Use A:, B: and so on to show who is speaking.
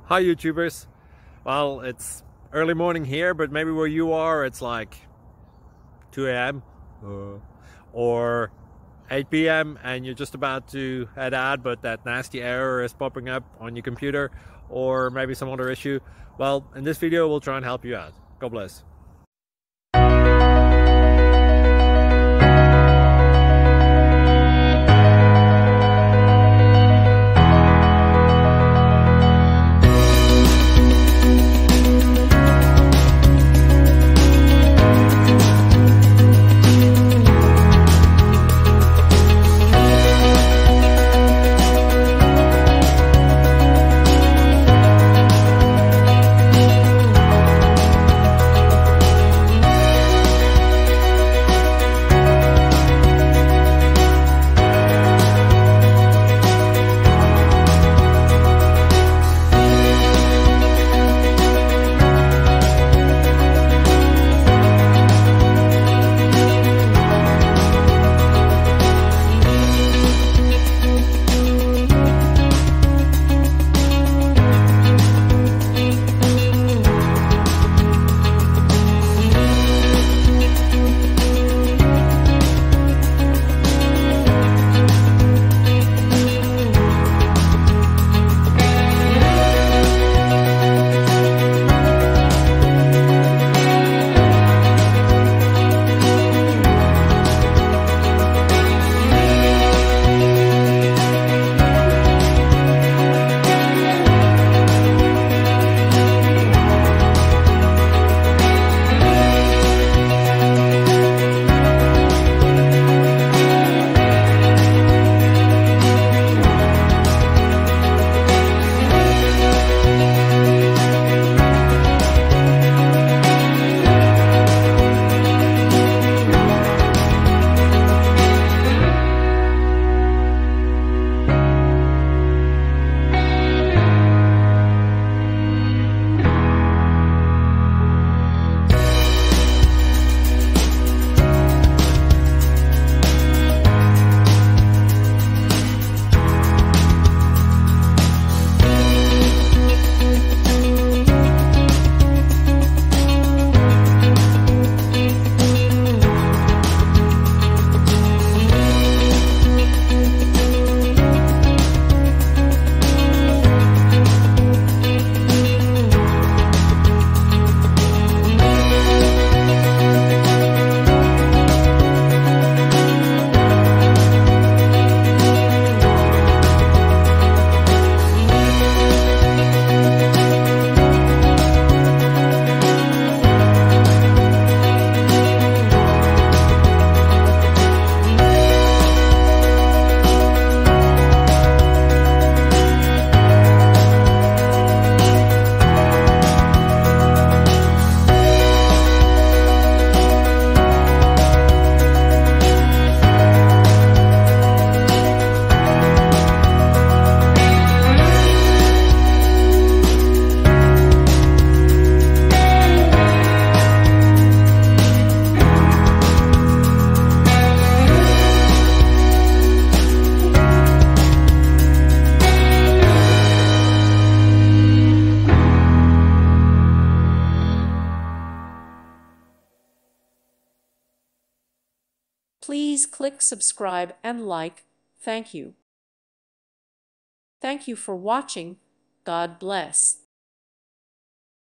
A: Hi YouTubers. Well, it's early morning here, but maybe where you are it's like 2 a.m. or 8 p.m. and you're just about to head out, but that nasty error is popping up on your computer, or maybe some other issue. Well, in this video we'll try and help you out. God bless.
B: Please click subscribe and like. Thank you. Thank you for watching. God bless.